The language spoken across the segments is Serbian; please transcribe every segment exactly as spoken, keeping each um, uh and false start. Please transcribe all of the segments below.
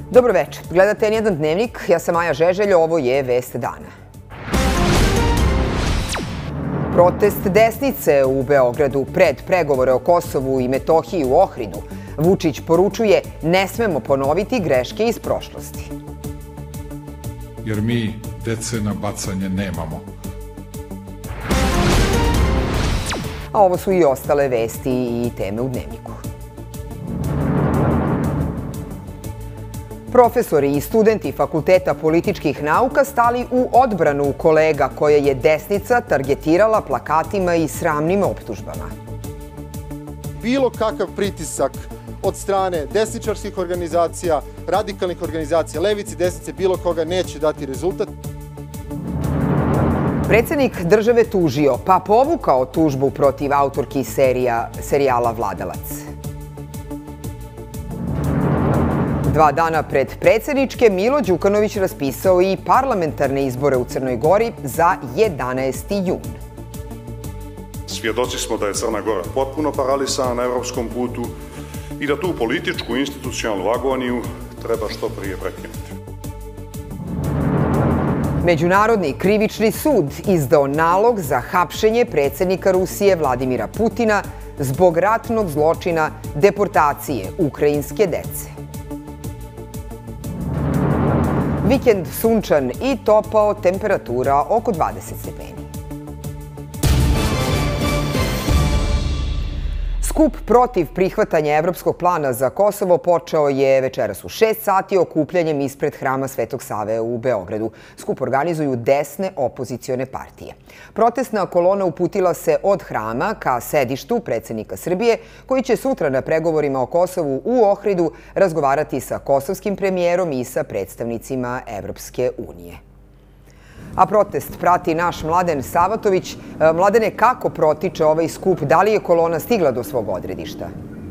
Dobro večer. Gledate en jedan dnevnik. Ja sam Maja Žeželj, ovo je Vest dana. Protest desnice u Beogradu pred pregovore o Kosovu i Metohiji u Ohridu. Vučić poručuje: ne smemo ponoviti greške iz prošlosti. Jer mi dece na bacanje nemamo. A ovo su i ostale vesti i teme u dnevniku. Profesori i studenti Fakulteta političkih nauka stali u odbranu kolega koje je desnica targetirala plakatima i sramnim optužbama. Bilo kakav pritisak od strane desničarskih organizacija, radikalnih organizacija, levici, desnice, bilo koga neće dati rezultat. Predsednik države tužio, pa povukao tužbu protiv autorki serija, serijala Vladalac. Dva dana pred predsjedničke, Milo Đukanović raspisao i parlamentarne izbore u Crnoj Gori za jedanaesti jun. Svjedoci smo da je Crna Gora potpuno paralisana na evropskom putu i da tu političku i institucionalnu agoniju treba što prije prekinuti. Međunarodni krivični sud izdao nalog za hapšenje predsjednika Rusije Vladimira Putina zbog ratnog zločina deportacije ukrajinske dece. Vikend sunčan i topao, temperatura oko dvadeset stepeni. Skup protiv prihvatanja evropskog plana za Kosovo počeo je večeras u šest sati okupljanjem ispred Hrama Svetog Save u Beogradu. Skup organizuju desne opozicione partije. Protestna kolona uputila se od Hrama ka sedištu predsjednika Srbije, koji će sutra na pregovorima o Kosovu u Ohridu razgovarati sa kosovskim premijerom i sa predstavnicima Evropske unije. A protest prati naš Mladen Savatović. Mladene, kako protiče ovaj skup? Da li je kolona stigla do svog odredišta?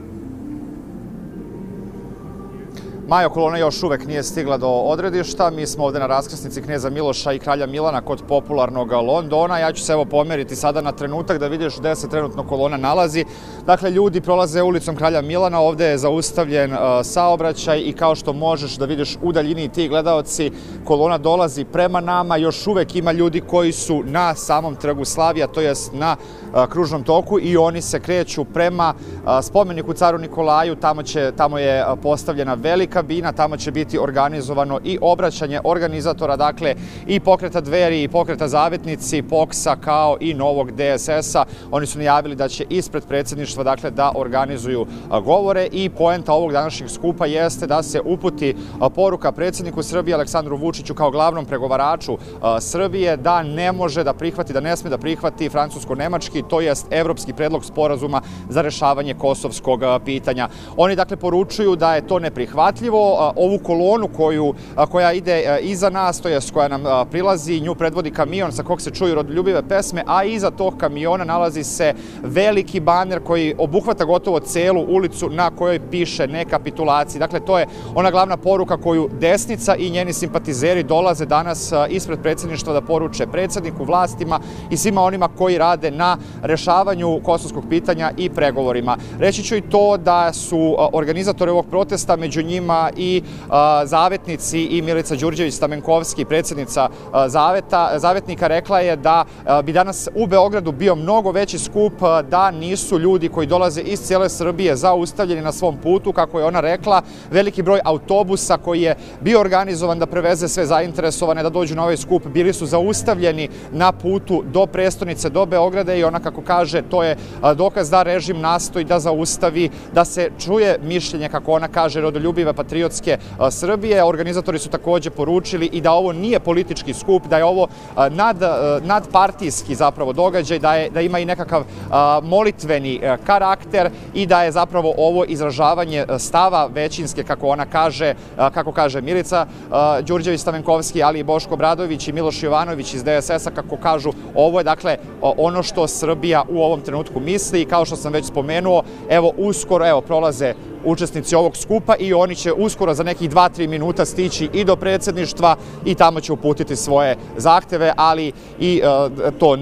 Majo, kolona još uvek nije stigla do odredišta. Mi smo ovde na raskrsnici Kneza Miloša i Kralja Milana kod popularnog Londona. Ja ću se evo pomeriti sada na trenutak da vidiš gde se trenutno kolona nalazi. Dakle, ljudi prolaze ulicom Kralja Milana, ovde je zaustavljen saobraćaj i kao što možeš da vidiš u daljini ti gledaoci, kolona dolazi prema nama. Još uvek ima ljudi koji su na samom trgu Slavija, to jest na kružnom toku, i oni se kreću prema spomeniku caru Nikolaju. Tamo, će, tamo je postavljena velika bina, tamo će biti organizovano i obraćanje organizatora, dakle i pokreta Dveri i pokreta Zavetnici, Poksa kao i novog D S S-a. Oni su najavili da će ispred predsjedništva dakle da organizuju govore i poenta ovog današnjeg skupa jeste da se uputi poruka predsjedniku Srbije Aleksandru Vučiću kao glavnom pregovaraču Srbije da ne može da prihvati, da ne sme da prihvati francusko-nemački, to jest evropski predlog sporazuma za rešavanje kosovskog pitanja. Oni dakle poručuju da je to neprihvatljivo. Ovu kolonu koju, koja ide iza nas, to jest koja nam prilazi, nju predvodi kamion sa kog se čuju rodoljubive pesme, a iza tog kamiona nalazi se veliki baner koji obuhvata gotovo celu ulicu na kojoj piše ne kapitulaciji. Dakle, to je ona glavna poruka koju desnica i njeni simpatizeri dolaze danas ispred predsjedništva da poruče predsjedniku, vlastima i svima onima koji rade na rešavanju kosovskog pitanja i pregovorima. Reći ću i to da su organizatori ovog protesta, među njima i Zavetnici i Milica Đurđević-Stamenkovski, predsjednica Zaveta, Zavetnika, rekla je da bi danas u Beogradu bio mnogo veći skup da nisu ljudi koji dolaze iz cijele Srbije zaustavljeni na svom putu. Kako je ona rekla, veliki broj autobusa koji je bio organizovan da preveze sve zainteresovane da dođu na ovaj skup bili su zaustavljeni na putu do prestonice, do Beograda, i ona, kako kaže, to je dokaz da režim nastoji da zaustavi, da se čuje mišljenje, kako ona kaže, rodoljubive patriotske Srbije. Organizatori su također poručili i da ovo nije politički skup, da je ovo nad, nadpartijski zapravo događaj, da, je, da ima i nekakav molitveni karakter i da je zapravo ovo izražavanje stava većinske, kako ona kaže, kako kaže Milica Đurđević-Stamenkovski, ali i Boško Obradović i Miloš Jovanović iz D S S-a, kako kažu, ovo je dakle ono što Srbija u ovom trenutku misli. I kao što sam već spomenuo, evo uskoro, evo prolaze učesnici ovog skupa i oni će uskoro za nekih dva do tri minuta stići i do predsjedništva i tamo će uputiti svoje zahteve, ali i to ne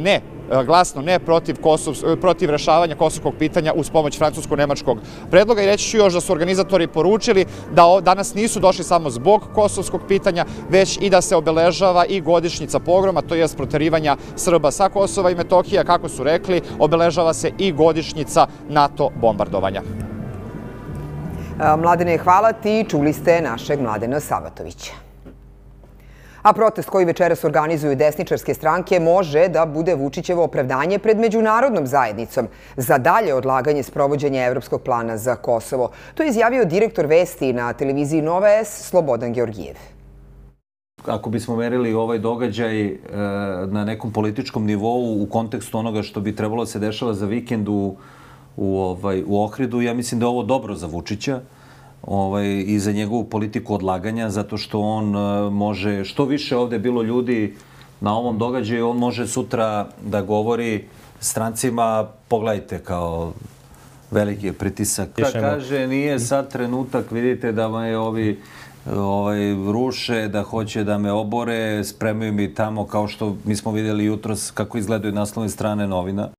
glasno ne protiv, Kosov, protiv rešavanja kosovskog pitanja uz pomoć francusko-nemačkog predloga. I reći ću još da su organizatori poručili da danas nisu došli samo zbog kosovskog pitanja, već i da se obeležava i godišnjica pogroma, to jest proterivanja Srba sa Kosova i Metohije. Kako su rekli, obeležava se i godišnjica NATO bombardovanja. Mladene, hvala ti. Čuli ste našeg Mladena Savatovića. A protest koji večeras organizuju desničarske stranke može da bude Vučićevo opravdanje pred međunarodnom zajednicom za dalje odlaganje sprovođenja Evropskog plana za Kosovo. To je izjavio direktor vesti na televiziji Nova S, Slobodan Georgijev. Ako bismo merili ovaj događaj na nekom političkom nivou u kontekstu onoga što bi trebalo da se dešava za vikend u, u, ovaj, u Ohridu, ja mislim da je ovo dobro za Vučića ovaj, i za njegovu politiku odlaganja, zato što on može, što više ovde je bilo ljudi na ovom događaju, on može sutra da govori strancima, pogledajte kao veliki je pritisak. Kaže, nije sad trenutak, vidite da me ovi ovaj, ruše, da hoće da me obore, spremaju mi tamo kao što mi smo vidjeli jutros kako izgledaju naslovne strane novina.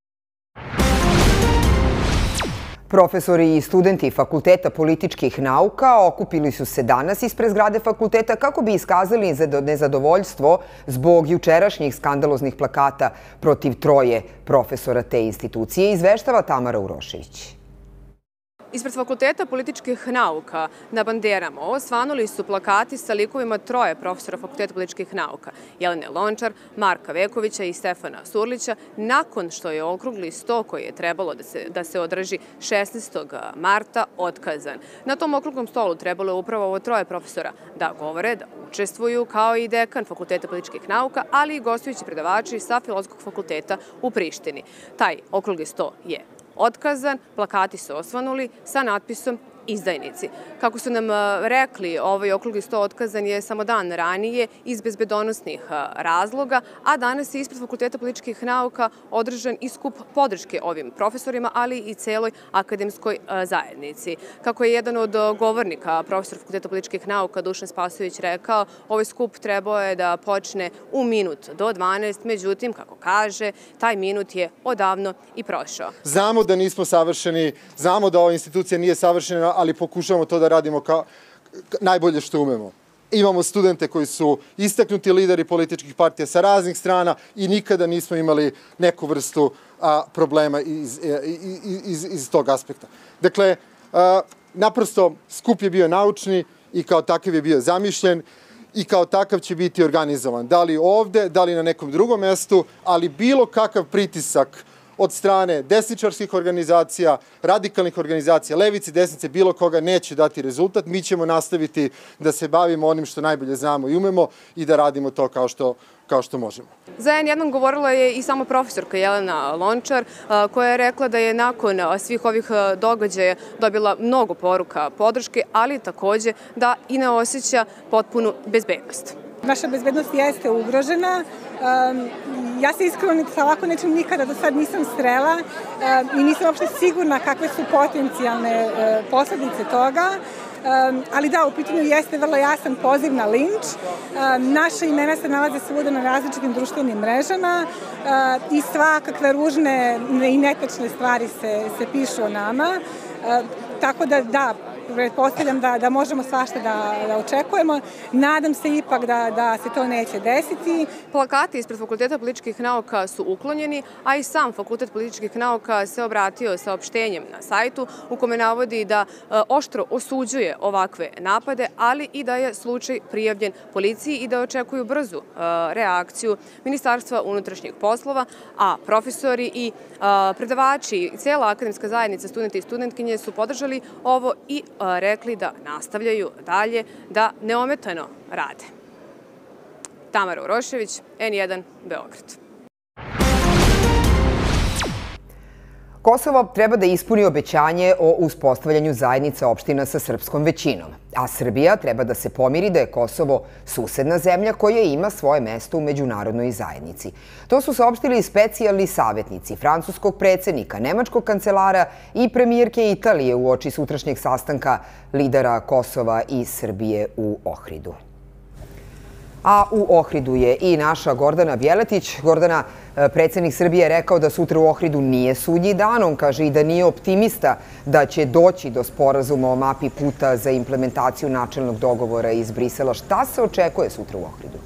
Profesori i studenti Fakulteta političkih nauka okupili su se danas ispred zgrade fakulteta kako bi iskazali nezadovoljstvo zbog jučerašnjih skandaloznih plakata protiv troje profesora te institucije, izveštava Tamara Urošević. Ispred Fakulteta političkih nauka na banderama osvanuli su plakati sa likovima troje profesora Fakulteta političkih nauka, Jelene Lončar, Marka Vekovića i Stefana Surlića, nakon što je okrugli sto koji je trebalo da se, da se održi šesnaestog marta otkazan. Na tom okruglom stolu trebalo je upravo ovo troje profesora da govore, da učestvuju kao i dekan Fakulteta političkih nauka, ali i gostujući predavači sa Filozofskog fakulteta u Prištini. Taj okrugli sto je otkazan, plakati su osvanuli sa natpisom izdajnici. Kako su nam rekli, ovaj okrugli sto otkazan je samo dan ranije iz bezbedonosnih razloga, a danas je ispred Fakulteta političkih nauka održan i skup podrške ovim profesorima, ali i celoj akademskoj zajednici. Kako je jedan od govornika, profesor Fakulteta političkih nauka, Dušan Spasojević, rekao, ovaj skup trebao je da počne u minut do dvanaest, međutim, kako kaže, taj minut je odavno i prošao. Znamo da nismo savršeni, znamo da ova institucija nije savršena, ali pokušavamo to da radimo kao najbolje što umemo. Imamo studente koji su istaknuti lideri političkih partija sa raznih strana i nikada nismo imali neku vrstu a, problema iz, iz, iz, iz tog aspekta. Dakle, a, naprosto skup je bio naučni i kao takav je bio zamišljen i kao takav će biti organizovan. Da li ovde, da li na nekom drugom mestu, ali bilo kakav pritisak od strane desničarskih organizacija, radikalnih organizacija, levice, desnice, bilo koga neće dati rezultat. Mi ćemo nastaviti da se bavimo onim što najbolje znamo i umemo i da radimo to kao što, kao što možemo. Za en jedan govorila je i sama profesorka Jelena Lončar, koja je rekla da je nakon svih ovih događaja dobila mnogo poruka podrške, ali takođe da i ne osjeća potpunu bezbednost. Naša bezbednost jeste ugrožena. Ja se iskreno sa ovako nečim nikada do sad nisam srela i nisam uopšte sigurna kakve su potencijalne posledice toga. Ali da, u pitanju jeste vrlo jasan poziv na linč. Naša imena se nalaze svuda na različitim društvenim mrežama i svakakve ružne i netačne stvari se, se pišu o nama. Tako da, da, pretpostavljam da, da možemo svašta da, da očekujemo. Nadam se ipak da, da se to neće desiti. Plakati ispred Fakulteta političkih nauka su uklonjeni, a i sam Fakultet političkih nauka se obratio saopštenjem na sajtu u kome navodi da e, oštro osuđuje ovakve napade, ali i da je slučaj prijavljen policiji i da očekuju brzu e, reakciju Ministarstva unutrašnjih poslova, a profesori i e, predavači i cijela akademska zajednica, studenti i studentkinje su podržali ovo i rekli da nastavljaju dalje, da neometano rade. Tamara Urošević, en jedan, Beograd. Kosovo treba da ispuni obećanje o uspostavljanju zajednica opština sa srpskom većinom, a Srbija treba da se pomiri da je Kosovo susedna zemlja koja ima svoje mesto u međunarodnoj zajednici. To su saopštili specijalni savjetnici francuskog predsjednika, nemačkog kancelara i premijerke Italije uoči sutrašnjeg sastanka lidera Kosova i Srbije u Ohridu. A u Ohridu je i naša Gordana Bjeletić. Gordana, predsjednik Srbije je rekao da sutra u Ohridu nije sudnji dan. On kaže i da nije optimista da će doći do sporazuma o mapi puta za implementaciju načelnog dogovora iz Brisela. Šta se očekuje sutra u Ohridu?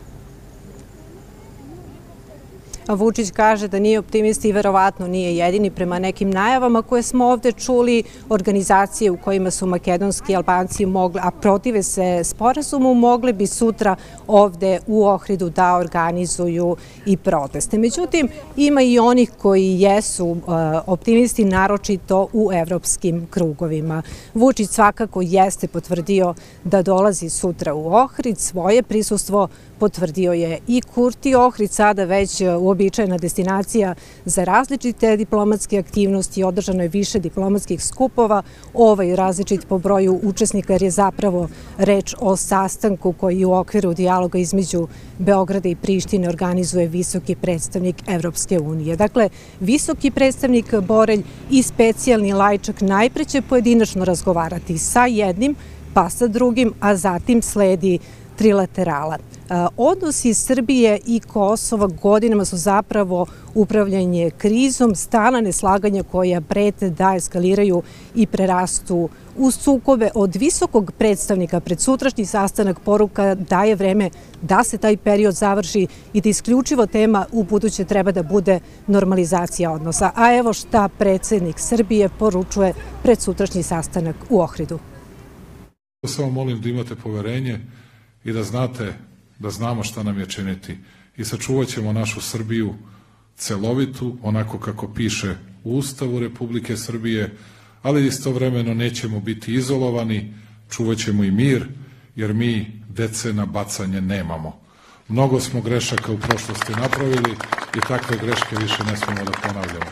Vučić kaže da nije optimist i verovatno nije jedini. Prema nekim najavama koje smo ovde čuli, organizacije u kojima su makedonski Albanci mogli, a protive se sporazumu, mogli bi sutra ovde u Ohridu da organizuju i proteste. Međutim, ima i onih koji jesu optimisti, naročito u evropskim krugovima. Vučić svakako jeste potvrdio da dolazi sutra u Ohrid. Svoje prisustvo potvrdio je i Kurti. Ohrid sada već uobičajena destinacija za različite diplomatske aktivnosti. Održano je više diplomatskih skupova. Ovaj različit po broju učesnika jer je zapravo reč o sastanku koji u okviru dijaloga između Beograda i Prištine organizuje visoki predstavnik Evropske unije. Dakle, visoki predstavnik Borelj i specijalni Lajčak najpre će pojedinačno razgovarati sa jednim, pa sa drugim, a zatim sledi trilaterala. Odnosi Srbije i Kosova godinama su zapravo upravljanje krizom, stalna neslaganja koja prete da eskaliraju i prerastu u sukobe. Od visokog predstavnika pred sutrašnji sastanak poruka da je vreme da se taj period završi i da isključivo tema u buduće treba da bude normalizacija odnosa. A evo šta predsjednik Srbije poručuje pred sutrašnji sastanak u Ohridu. Samo molim da imate poverenje i da znate da znamo šta nam je činiti i sačuvat ćemo našu Srbiju celovitu, onako kako piše u Ustavu Republike Srbije, ali istovremeno nećemo biti izolovani, čuvat ćemo i mir, jer mi dece na bacanje nemamo. Mnogo smo grešaka u prošlosti napravili i takve greške više ne smemo da ponavljamo.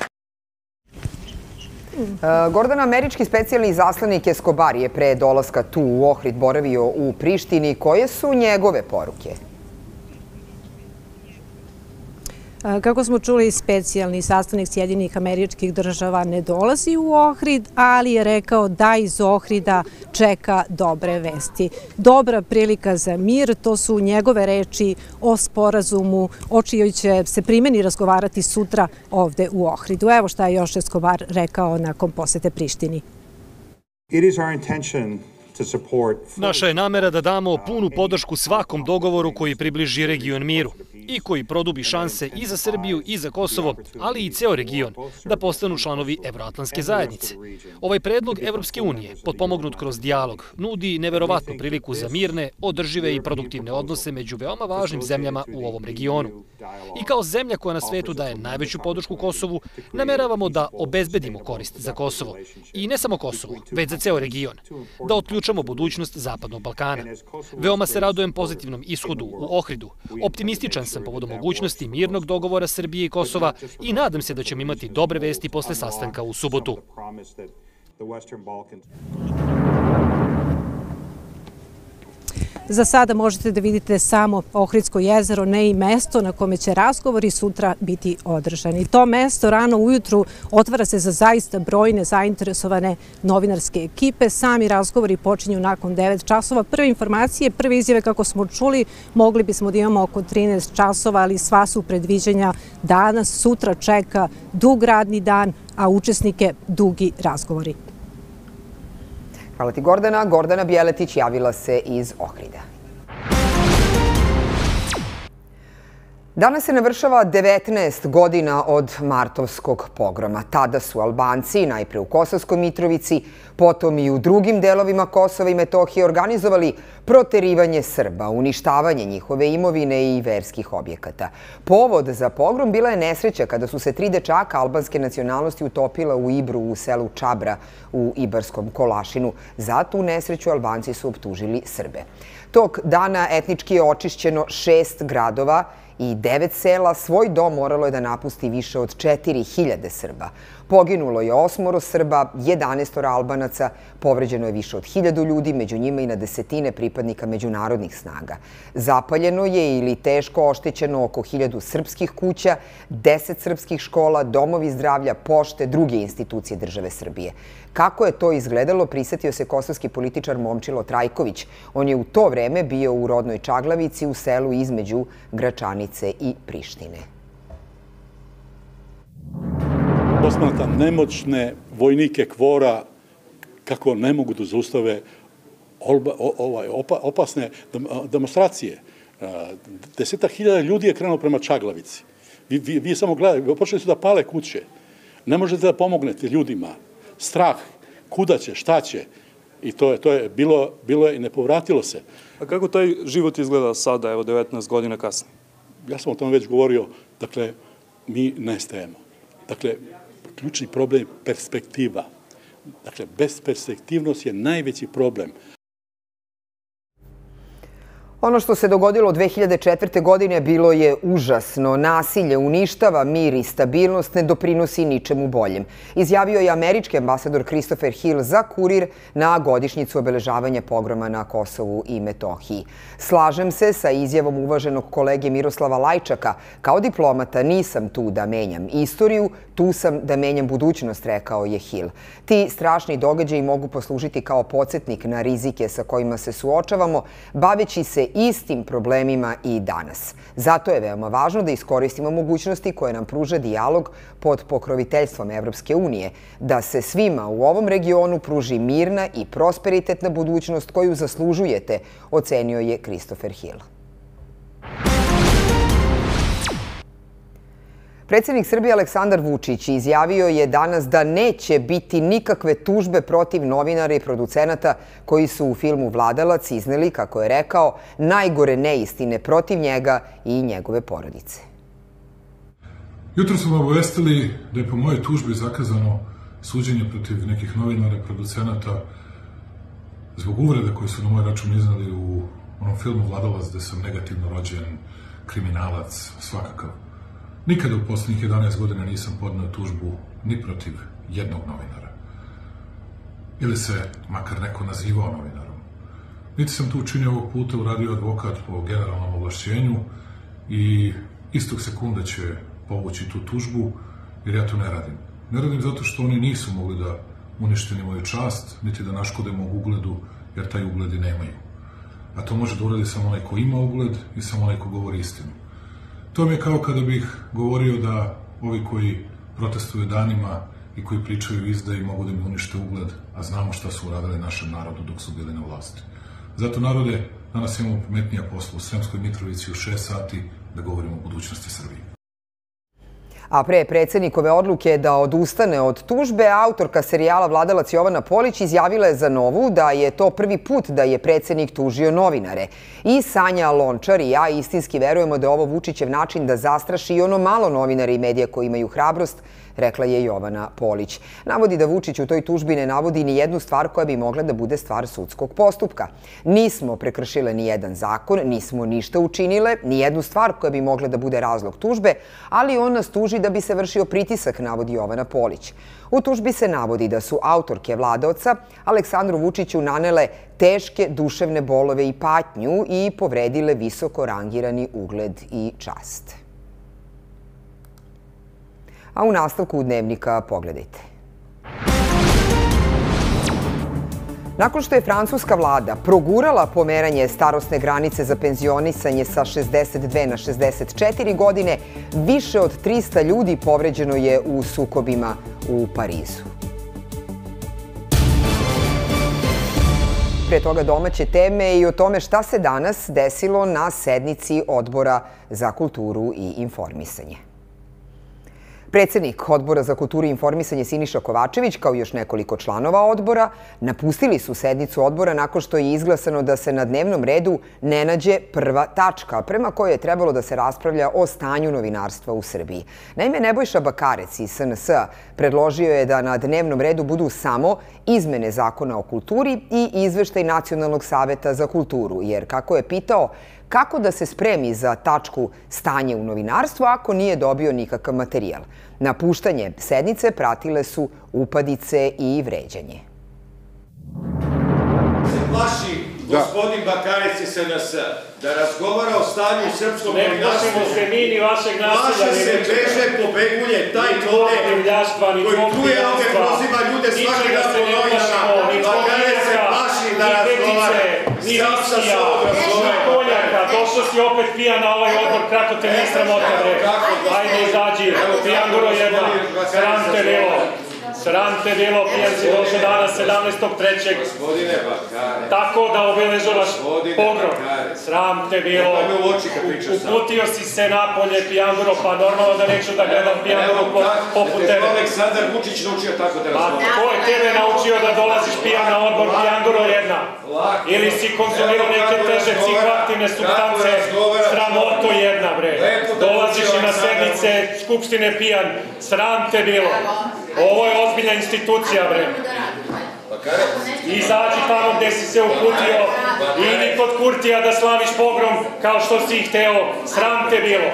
Gordana, američki specijalni izaslanik Escobar je pre dolaska tu u Ohrid boravio u Prištini. Koje su njegove poruke? Kako smo čuli, specijalni sastanak Sjedinjenih Američkih Država ne dolazi u Ohrid, ali je rekao da iz Ohrida čeka dobre vesti. Dobra prilika za mir, to su njegove reči o sporazumu, o čijoj će se primjeni razgovarati sutra ovde u Ohridu. Evo šta je još Escobar rekao nakon posete Prištini. Naša je namera da damo punu podršku svakom dogovoru koji približi region miru i koji produbi šanse i za Srbiju i za Kosovo, ali i ceo region, da postanu članovi Evroatlantske zajednice. Ovaj predlog Evropske unije, potpomognut kroz dijalog, nudi neverovatnu priliku za mirne, održive i produktivne odnose među veoma važnim zemljama u ovom regionu. I kao zemlja koja na svetu daje najveću podršku Kosovu, nameravamo da obezbedimo korist za Kosovo. I ne samo Kosovo, već za ceo region. Da otključamo budućnost Zapadnog Balkana. Veoma se radujem pozitivnom ishodu u Ohridu. Optimističan sam povodom mogućnosti mirnog dogovora Srbije i Kosova i nadam se da ćemo imati dobre vesti posle sastanka u subotu. Za sada možete da vidite samo Ohridsko jezero, ne i mesto na kome će razgovori sutra biti održani. To mesto rano ujutru otvara se za zaista brojne zainteresovane novinarske ekipe. Sami razgovori počinju nakon devet časova. Prve informacije, prve izjave kako smo čuli, mogli bismo da imamo oko trinaest časova, ali sva su predviđanja danas. Sutra čeka dug radni dan, a učesnike dugi razgovori. Hvala ti, Gordana. Gordana Bjeletić javila se iz Ohrida. Danas se navršava devetnaest godina od martovskog pogroma. Tada su Albanci, najpre u Kosovskoj Mitrovici, potom i u drugim delovima Kosova i Metohije, organizovali proterivanje Srba, uništavanje njihove imovine i verskih objekata. Povod za pogrom bila je nesreća kada su se tri dečaka albanske nacionalnosti utopila u Ibru u selu Čabra u Ibarskom Kolašinu. Za tu nesreću Albanci su optužili Srbe. Tog dana etnički je očišćeno šest gradova i devet sela. Svoj dom moralo je da napusti više od četiri hiljade Srba. Poginulo je osmoro Srba, jedanaestora Albanaca, povređeno je više od hiljadu ljudi, među njima i na desetine pripadnika međunarodnih snaga. Zapaljeno je ili teško oštećeno oko hiljadu srpskih kuća, deset srpskih škola, domovi zdravlja, pošte, druge institucije države Srbije. Kako je to izgledalo, prisetio se kosovski političar Momčilo Trajković. On je u to vreme bio u rodnoj Čaglavici u selu između Gračanice i Prištine. Posmatram nemoćne vojnike KFOR-a kako ne mogu da zaustave opasne demonstracije. Desetak hiljada ljudi je krenuo prema Čaglavici. Vi samo gledajte, počeli su da pale kuće. Ne možete da pomognete ljudima. Strah, kuda će, šta će. I to je bilo i ne povratilo se. A kako taj život izgleda sada, evo devetnaest godina kasnije? Ja sam o tome već govorio, dakle, mi nestajemo. Dakle, ključni problem je perspektiva. Dakle, besperspektivnost je najveći problem. Ono što se dogodilo dve hiljade četvrte. godine bilo je užasno. Nasilje uništava mir i stabilnost, ne doprinosi ničemu boljem. Izjavio je američki ambasador Christopher Hill za Kurir na godišnjicu obeležavanja pogroma na Kosovu i Metohiji. Slažem se sa izjavom uvaženog kolege Miroslava Lajčaka. Kao diplomata nisam tu da menjam istoriju, tu sam da menjam budućnost, rekao je Hill. Ti strašni događaji mogu poslužiti kao podsjetnik na rizike sa kojima se suočavamo, baveći se istim problemima i danas. Zato je veoma važno da iskoristimo mogućnosti koje nam pruža dijalog pod pokroviteljstvom Evropske unije, da se svima u ovom regionu pruži mirna i prosperitetna budućnost koju zaslužujete, ocenio je Christopher Hill. Predsjednik Srbije Aleksandar Vučić izjavio je danas da neće biti nikakve tužbe protiv novinara i producenata koji su u filmu Vladalac izneli, kako je rekao, najgore neistine protiv njega i njegove porodice. Jutro smo obavestili da je po mojoj tužbi zakazano suđenje protiv nekih novinara i producenata zbog uvrede koje su na moj račun izneli u onom filmu Vladalac, gde sam negativno rođen, kriminalac, svakakav. Nikada u poslednjih jedanaest godina nisam podneo tužbu ni protiv jednog novinara. Ili se makar neko nazivao novinarom. Niti sam to učinio ovog puta, uradio advokat po generalnom ovlašćenju i istog sekunda će povući tu tužbu, jer ja to ne radim. Ne radim zato što oni nisu mogli da unište ni moju čast, niti da naškode mog ugledu, jer taj ugled i nemaju. A to može da uradi samo onaj ko ima ugled i samo onaj ko govori istinu. To mi je kao kada bih govorio da ovi koji protestuju danima i koji pričaju izdaji mogu da mi unište ugled, a znamo šta su uradili našem narodu dok su bili na vlasti. Zato, narode, danas imamo pametnija posla u Sremskoj Mitrovici u šest sati da govorimo o budućnosti Srbije. A pre predsjednikove odluke da odustane od tužbe, autorka serijala Vladalac Jovana Polić izjavila je za Novu da je to prvi put da je predsjednik tužio novinare. I Sanja Lončar i ja istinski verujemo da je ovo Vučićev način da zastraši i ono malo novinara i medija koji imaju hrabrost, rekla je Jovana Polić. Navodi da Vučić u toj tužbi ne navodi ni jednu stvar koja bi mogla da bude stvar sudskog postupka. Nismo prekršile ni jedan zakon, nismo ništa učinile, ni jednu stvar koja bi mogla da bude razlog tužbe, ali on nas tuži da bi se vršio pritisak, navodi Jovana Polić. U tužbi se navodi da su autorke Vladaoca Aleksandru Vučiću nanele teške duševne bolove i patnju i povredile visoko rangirani ugled i čast. A u nastavku Dnevnika pogledajte. Nakon što je francuska vlada progurala pomeranje starosne granice za penzionisanje sa šezdeset dve na šezdeset četiri godine, više od trista ljudi povređeno je u sukobima u Parizu. Pre toga domaće teme i o tome šta se danas desilo na sednici Odbora za kulturu i informisanje. Predsjednik Odbora za kulturu i informisanje Siniša Kovačević, kao i još nekoliko članova odbora, napustili su sednicu odbora nakon što je izglasano da se na dnevnom redu ne nađe prva tačka, prema kojoj je trebalo da se raspravlja o stanju novinarstva u Srbiji. Naime, Nebojša Bakarec iz S N S-a predložio je da na dnevnom redu budu samo izmene Zakona o kulturi i izveštaj Nacionalnog saveta za kulturu, jer, kako je pitao, kako da se spremi za tačku stanje u novinarstvu ako nije dobio nikakav materijal. Napuštanje sednice pratile su upadice i vređanje. Plaši gospodin Bakarec iz S N S da razgovara o stanju u srpskom novinarstvu. Ne plašimo se mi ni vašeg nasilja. Plaše se, beže po begulje, taj ovde koji pluje ovde, proziva ljude svaki dan po novinama. Bakarec se plaši da razgovara. Sam sa sobom razgovara. Došao si opet pijan na ovaj odbor, kako te ne sramota, bre. Ajde, izađi, pijanguro jedna, sram te bilo. Sram te bilo, pijan si došao danas sedamnaestog trećeg Gospodine Bakarec. Tako da obeležavaš pogrom. Sram te bilo. Uputio si se napolje pijanguro, pa normalno da neću da gledam pijanguro poput tebe. Aleksandar Vučić naučio tako da razgovara. Ko je tebe naučio da dolaziš pijan na odbor pijanguro jedna? Ili si konzumirao neke teže psihoaktivne supstance, sramoto jedna, bre. Dolaziš i na sednice Skupštine pijan, sram te bilo. Ovo je ozbiljna institucija, bre. Izađi tamo gde si se uputio i idi kod Kurtija da slaviš pogrom kao što si ih hteo. Sram te bilo.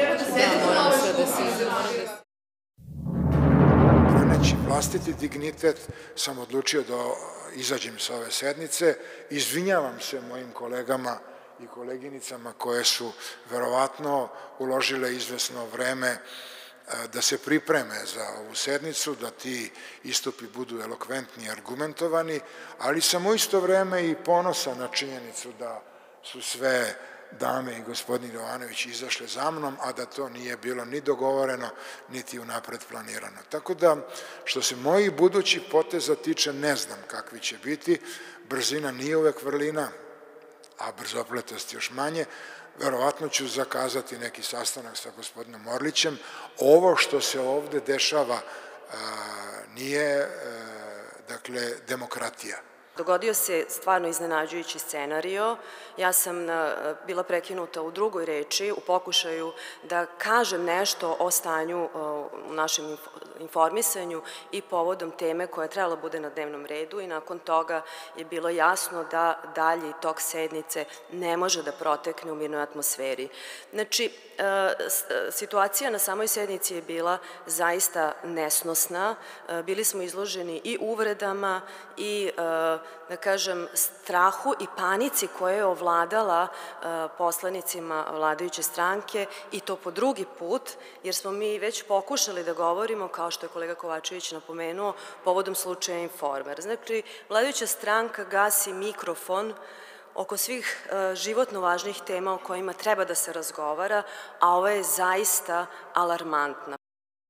Braneći vlastiti dignitet sam odlučio da izađem sa ove sednice. Izvinjavam se mojim kolegama i koleginicama koje su verovatno uložile izvesno vreme da se pripreme za ovu sednicu, da ti istupi budu elokventni i argumentovani, ali sam u isto vreme i ponosan na činjenicu da su sve dame i gospodin Jovanović izašle za mnom, a da to nije bilo ni dogovoreno, niti unapred planirano. Tako da, što se mojih budućih poteza tiče, ne znam kakvi će biti. Brzina nije uvek vrlina, a brzopletost još manje. Verovatno ću zakazati neki sastanak sa gospodinom Orlićem. Ovo što se ovde dešava nije, dakle, demokratija. Dogodio se stvarno iznenađujući scenario. Ja sam bila prekinuta u drugoj reči, u pokušaju da kažem nešto o stanju u našem informisanju i povodom teme koja je trebala bude na dnevnom redu i nakon toga je bilo jasno da dalji tok sednice ne može da protekne u mirnoj atmosferi. Znači, situacija na samoj sednici je bila zaista nesnosna. Bili smo izloženi i uvredama i, da kažem, strahu i panici koja je ovladala poslanicima vladajuće stranke i to po drugi put, jer smo mi već pokušali da govorimo, kao što je kolega Kovačević napomenuo, povodom slučaja Informer. Znači, vladajuća stranka gasi mikrofon oko svih životno važnih tema o kojima treba da se razgovara, a ovo je zaista alarmantna.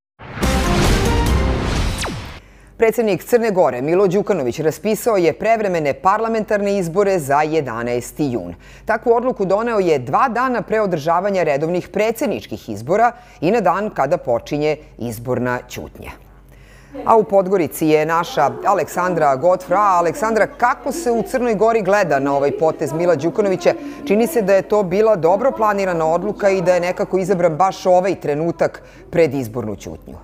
Predsednik Crne Gore Milo Đukanović raspisao je prevremene parlamentarne izbore za jedanaesti jun. Takvu odluku doneo je dva dana pre održavanja redovnih predsedničkih izbora i na dan kada počinje izborna ćutnja. A u Podgorici je naša Aleksandra Godfra. Aleksandra, kako se u Crnoj Gori gleda na ovaj potez Mila Đukanovića? Čini se da je to bila dobro planirana odluka i da je nekako izabran baš ovaj trenutak pred izbornu ćutnju.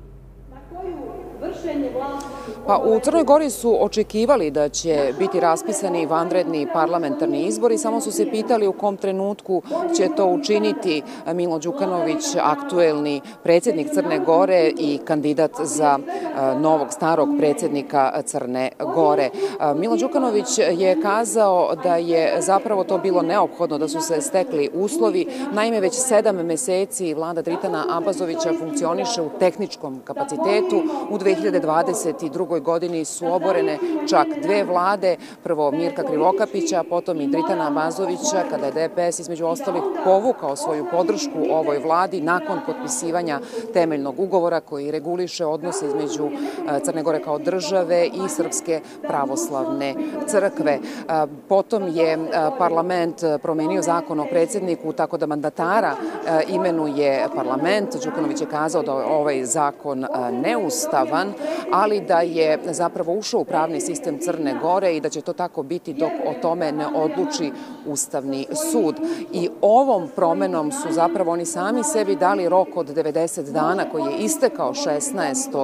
Pa u Crnoj Gori su očekivali da će biti raspisani vanredni parlamentarni izbori, samo su se pitali u kom trenutku će to učiniti Milo Đukanović, aktuelni predsjednik Crne Gore i kandidat za novog starog predsjednika Crne Gore. Milo Đukanović je kazao da je zapravo to bilo neophodno, da su se stekli uslovi. Naime, već sedam meseci vlada Dritana Abazovića funkcioniše u tehničkom kapacitetu. U dve hiljade dvadeset drugoj godini su oborene čak dve vlade, prvo Mirka Krivokapića, potom i Dritana Abazovića, kada je D P S između ostalih povukao svoju podršku ovoj vladi nakon potpisivanja temeljnog ugovora koji reguliše odnose između Crne Gore kao države i Srpske pravoslavne crkve. Potom je parlament promenio zakon o predsjedniku tako da mandatara imenuje parlament. Đukanović je kazao da je ovaj zakon neustavan, ali da je zapravo ušao u pravni sistem Crne Gore i da će to tako biti dok o tome ne odluči Ustavni sud. I ovom promenom su zapravo oni sami sebi dali rok od devedeset dana koji je istekao šesnaestog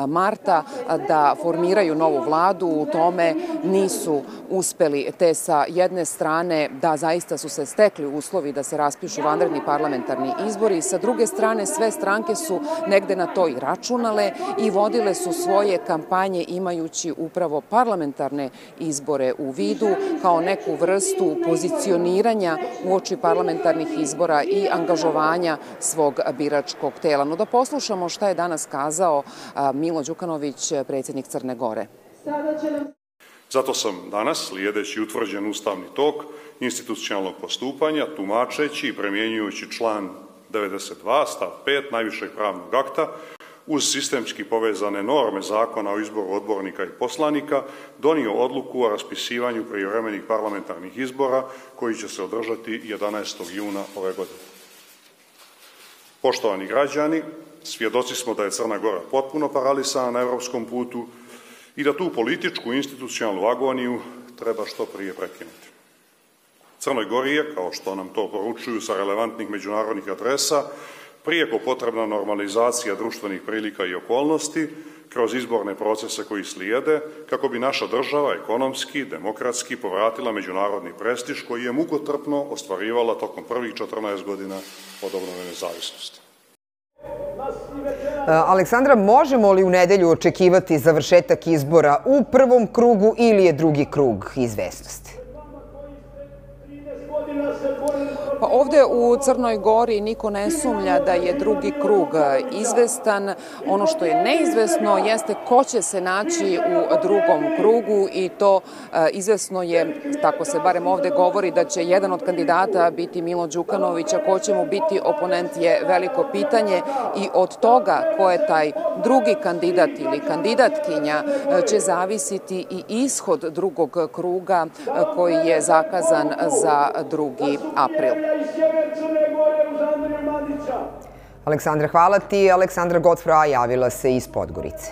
marta da formiraju novu vladu. U tome nisu uspeli, te sa jedne strane da zaista su se stekli uslovi da se raspišu vanredni parlamentarni izbori, sa druge strane sve stranke su negde na to i računale i vodile su svoje kampanje imajući upravo parlamentarne izbore u vidu kao neku vrstu pozicioniranja uoči parlamentarnih izbora i angažovanja svog biračkog tela. No da poslušamo šta je danas kazao Milo Đukanović, predsjednik Crne Gore. Zato sam danas, slijedeći utvrđen ustavni tok institucionalnog postupanja, tumačeći i primjenjujući član devedeset dva stav pet najvišeg pravnog akta, uz sistemski povezane norme Zakona o izboru odbornika i poslanika, donio odluku o raspisivanju prijevremenih parlamentarnih izbora koji će se održati jedanaestog juna ove godine. Poštovani građani, svjedoci smo da je Crna Gora potpuno paralisana na evropskom putu i da tu političku institucionalnu agoniju treba što prije prekinuti. Crnoj Gori je, kao što nam to poručuju sa relevantnih međunarodnih adresa, prijeko potrebna normalizacija društvenih prilika i okolnosti kroz izborne procese koji slijede, kako bi naša država ekonomski, demokratski povratila međunarodni prestiž koji je mukotrpno ostvarivala tokom prvih četrnaest godina od obnove nezavisnosti. Aleksandra, možemo li u nedelju očekivati završetak izbora u prvom krugu ili je drugi krug izvesnosti? Pa ovde u Crnoj Gori niko ne sumnja da je drugi krug izvestan. Ono što je neizvesno jeste ko će se naći u drugom krugu i to izvesno je, tako se barem ovde govori, da će jedan od kandidata biti Milo Đukanović, a ko će mu biti oponent je veliko pitanje i od toga ko je taj drugi kandidat ili kandidatkinja će zavisiti i ishod drugog kruga koji je zakazan za drugi april. Aleksandra, hvala ti. Aleksandra Godfra javila se iz Podgorice.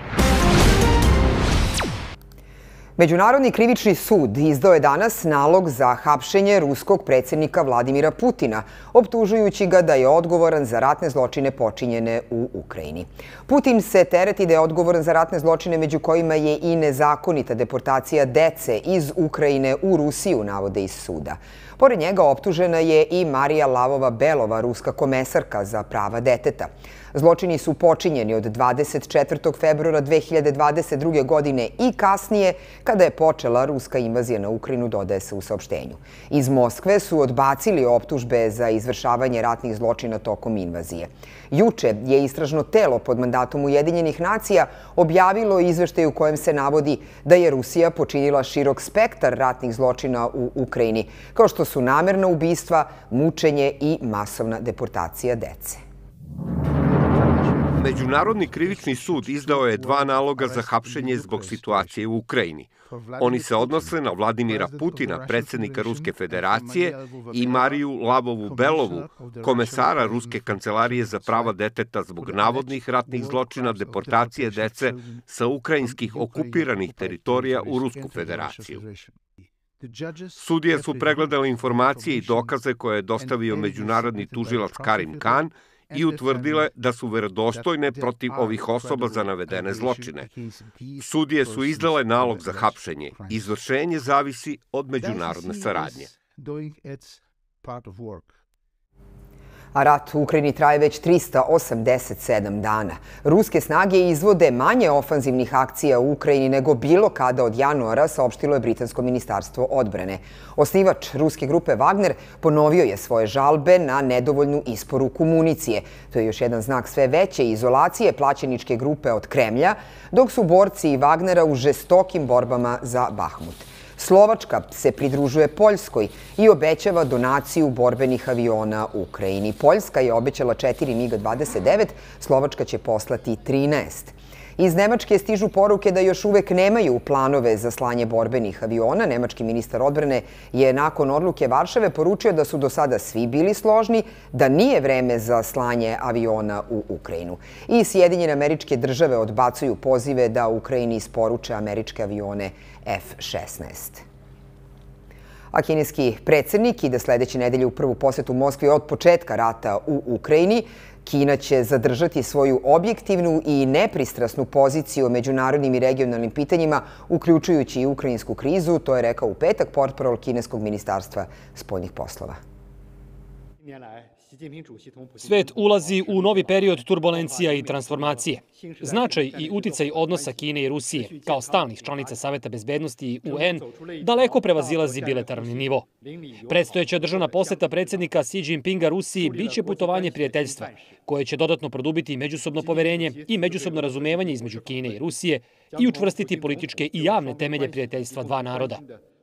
Međunarodni krivični sud izdao je danas nalog za hapšenje ruskog predsjednika Vladimira Putina, optužujući ga da je odgovoran za ratne zločine počinjene u Ukrajini. Putin se tereti da je odgovoran za ratne zločine, među kojima je i nezakonita deportacija dece iz Ukrajine u Rusiju, navode iz suda. Pored njega optužena je i Marija Lavova-Belova, ruska komesarka za prava deteta. Zločini su počinjeni od dvadeset četvrtog februara dve hiljade dvadeset druge. godine i kasnije, kada je počela ruska invazija na Ukrajinu, dodaje se u saopštenju. Iz Moskve su odbacili optužbe za izvršavanje ratnih zločina tokom invazije. Juče je istražno telo pod mandatom Ujedinjenih nacija objavilo izveštaj u kojem se navodi da je Rusija počinila širok spektar ratnih zločina u Ukrajini, kao što su namerna ubistva, mučenje i masovna deportacija dece. Međunarodni krivični sud izdao je dva naloga za hapšenje zbog situacije u Ukrajini. Oni se odnose na Vladimira Putina, predsjednika Ruske federacije, i Mariju Lavovu-Belovu, komesara Ruske kancelarije za prava deteta zbog navodnih ratnih zločina deportacije dece sa ukrajinskih okupiranih teritorija u Rusku federaciju. Sudije su pregledali informacije i dokaze koje je dostavio međunarodni tužilac Karim Khan i utvrdile da su verodostojne protiv ovih osoba za navedene zločine. Sudije su izdale nalog za hapšenje. Izvršenje zavisi od međunarodne saradnje. A rat u Ukrajini traje već trista osamdeset sedam dana. Ruske snage izvode manje ofanzivnih akcija u Ukrajini nego bilo kada od januara, saopštilo je Britansko ministarstvo odbrane. Osnivač ruske grupe Wagner ponovio je svoje žalbe na nedovoljnu isporuku municije. To je još jedan znak sve veće izolacije plaćeničke grupe od Kremlja, dok su borci Wagnera u žestokim borbama za Bahmut. Slovačka se pridružuje Poljskoj i obećava donaciju borbenih aviona Ukrajini. Poljska je obećala četiri MiG dvadeset devet, Slovačka će poslati trinaest. Iz Nemačke stižu poruke da još uvek nemaju planove za slanje borbenih aviona. Nemački ministar odbrane je nakon odluke Varšave poručio da su do sada svi bili složni, da nije vreme za slanje aviona u Ukrajinu. I Sjedinjene Američke Države odbacuju pozive da Ukrajini isporuče američke avione F šesnaest. A kineski predsjednik ide sledeće nedelje u prvu posetu Moskvi od početka rata u Ukrajini. Kina će zadržati svoju objektivnu i nepristrasnu poziciju o međunarodnim i regionalnim pitanjima, uključujući i ukrajinsku krizu, to je rekao u petak portparol kineskog ministarstva spoljnih poslova. Svet ulazi u novi period turbulencija i transformacije. Značaj i uticaj odnosa Kine i Rusije kao stalnih članica Saveta bezbednosti i U N daleko prevazilazi bilateralni nivo. Predstojeća državna poseta predsjednika Xi Jinpinga Rusiji biće putovanje prijateljstva, koje će dodatno produbiti međusobno poverenje i međusobno razumevanje između Kine i Rusije i učvrstiti političke i javne temelje prijateljstva dva naroda.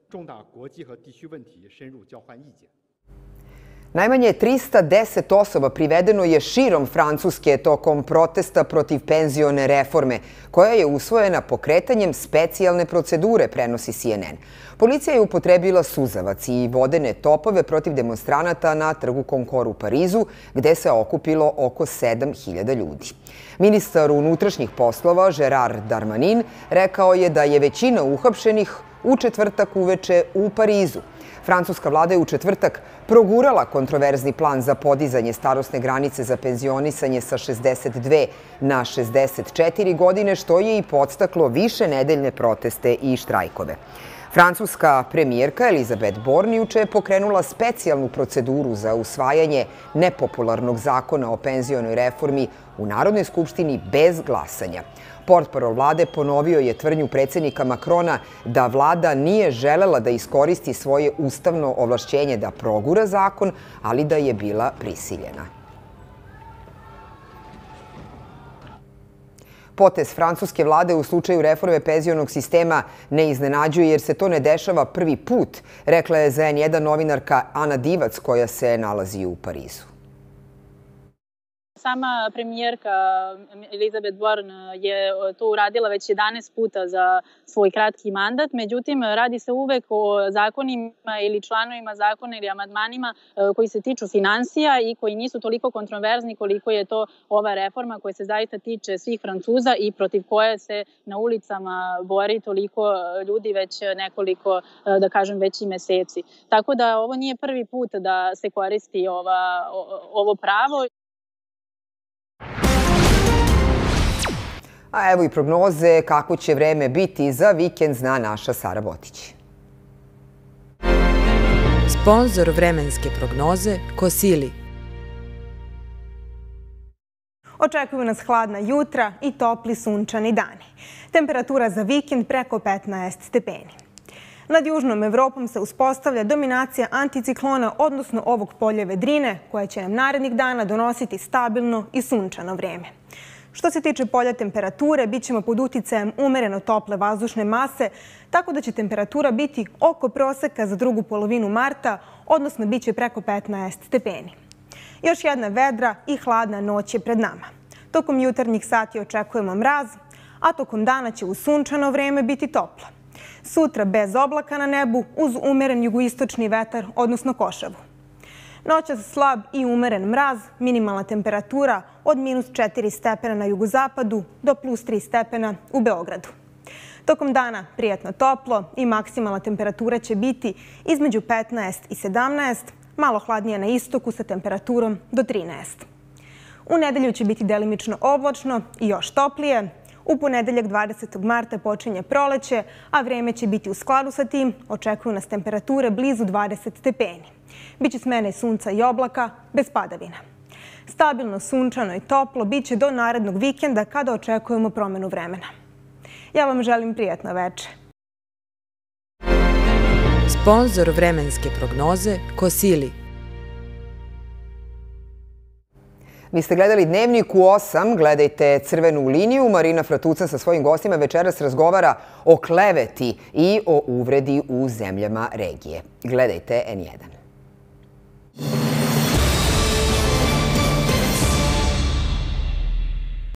Najmanje trista deset osoba privedeno je širom Francuske tokom protesta protiv penzione reforme, koja je usvojena pokretanjem specijalne procedure, prenosi C N N. Policija je upotrebila suzavac i vodene topove protiv demonstranata na trgu Concorde u Parizu, gde se okupilo oko sedam hiljada ljudi. Ministar unutrašnjih poslova Gerard Darmanin rekao je da je većina uhapšenih u četvrtak uveče u Parizu. Francuska vlada je u četvrtak progurala kontroverzni plan za podizanje starosne granice za penzionisanje sa šezdeset dve na šezdeset četiri godine, što je i podstaklo više nedeljne proteste i štrajkove. Francuska premijerka Elisabeth Borne juče je pokrenula specijalnu proceduru za usvajanje nepopularnog zakona o penzionoj reformi u Narodnoj skupštini bez glasanja. Portparol vlade ponovio je tvrdnju predsjednika Macrona da vlada nije želela da iskoristi svoje ustavno ovlašćenje da progura zakon, ali da je bila prisiljena. Potez francuske vlade u slučaju reforme penzionog sistema ne iznenađuje jer se to ne dešava prvi put, rekla je za N jedan novinarka Ana Divac koja se nalazi u Parizu. Sama premijerka Elisabeth Borne je to uradila već jedanaest puta za svoj kratki mandat, međutim radi se uvek o zakonima ili članovima zakona ili amandmanima koji se tiču finansija i koji nisu toliko kontroverzni koliko je to ova reforma koja se zaista tiče svih Francuza i protiv koje se na ulicama bori toliko ljudi već nekoliko, da kažem, već i meseci. Tako da ovo nije prvi put da se koristi ova, ovo pravo. A evo i prognoze kako će vreme biti za vikend, zna naša Sara Botić. Sponzor vremenske prognoze Kosili. Očekuju nas hladna jutra i topli sunčani dani. Temperatura za vikend preko petnaest stepeni. Nad južnom Evropom se uspostavlja dominacija anticiklona, odnosno ovog polja vedrine, koja će nam narednih dana donositi stabilno i sunčano vreme. Što se tiče polja temperature, bit ćemo pod uticajem umereno tople vazdušne mase, tako da će temperatura biti oko proseka za drugu polovinu marta, odnosno bit će preko petnaest stepeni. Još jedna vedra i hladna noć je pred nama. Tokom jutarnjih sati očekujemo mraz, a tokom dana će u sunčano vreme biti toplo. Sutra bez oblaka na nebu uz umeren jugoistočni vetar, odnosno košavu. Noćas slab i umeren mraz, minimalna temperatura od minus četiri stepena na jugozapadu do plus tri stepena u Beogradu. Tokom dana prijatno toplo i maksimalna temperatura će biti između petnaest i sedamnaest, malo hladnije na istoku sa temperaturom do trinaest. U nedelju će biti delimično oblačno i još toplije. U ponedeljak dvadesetog marta počinje proleće, a vreme će biti u skladu sa tim. Očekuju nas temperature blizu dvadeset stepeni. Biće smene sunca i oblaka, bez padavina. Stabilno, sunčano i toplo biće do narednog vikenda kada očekujemo promenu vremena. Ja vam želim prijatno veče. Sponzor vremenske prognoze Kosili. Vi ste gledali Dnevnik u osam, gledajte Crvenu liniju. Marina Fratuca sa svojim gostima večeras razgovara o kleveti i o uvredi u zemljama regije. Gledajte N jedan.